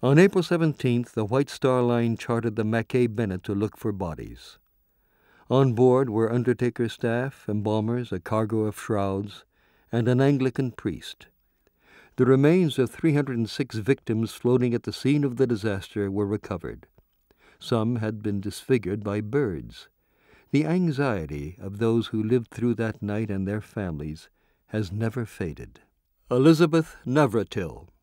On April 17th, the White Star Line chartered the Mackay Bennett to look for bodies. On board were undertaker staff, embalmers, a cargo of shrouds, and an Anglican priest. The remains of 306 victims floating at the scene of the disaster were recovered. Some had been disfigured by birds. The anxiety of those who lived through that night and their families has never faded. Elizabeth Navratil.